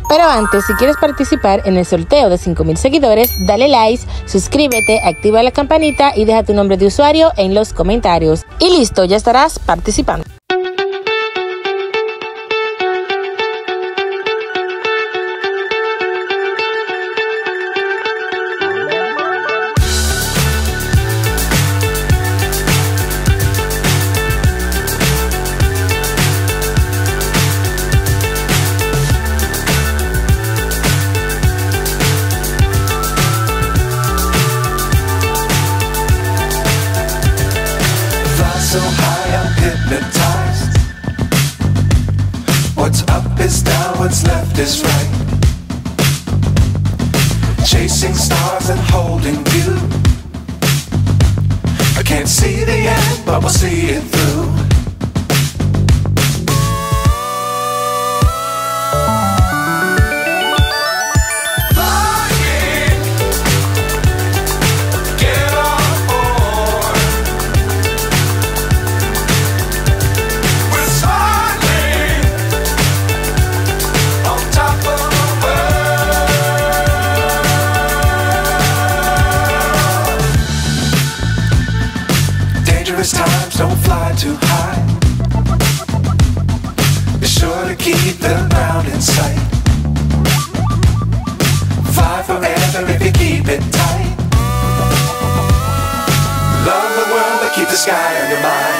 Pero antes, si quieres participar en el sorteo de 5,000 seguidores, dale like, suscríbete, activa la campanita y deja tu nombre de usuario en los comentarios. Y listo, ya estarás participando. So high I'm hypnotized. What's up is down, what's left is right. Chasing stars and holding you. I can't see the end, but we'll see it through. Times don't fly too high. Be sure to keep the ground in sight. Fly forever if you keep it tight. Love the world but keep the sky on your mind.